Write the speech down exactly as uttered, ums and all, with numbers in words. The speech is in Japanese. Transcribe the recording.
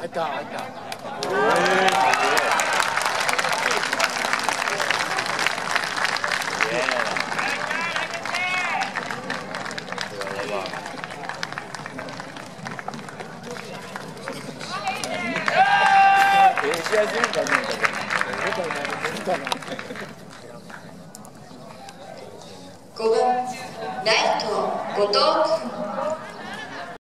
入った。入った。試合するんだね。 ごばんライト後藤君。